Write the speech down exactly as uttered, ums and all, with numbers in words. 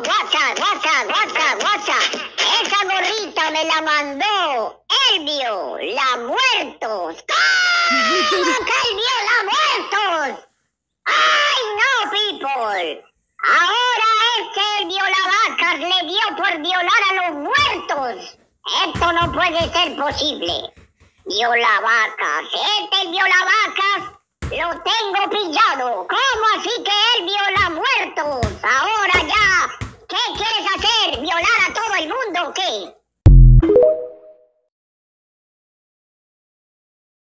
guacha, guacha, guacha, guacha. Esa gorrita me la mandó Elvio, la muertos. ¿Cómo que Elvio, la muertos? ¡Ay, no, people! Ahora ese violavacas le dio por violar a los muertos. Esto no puede ser posible. Violavacas, este violavacas lo tengo pillado. ¿Cómo así que él viola muertos?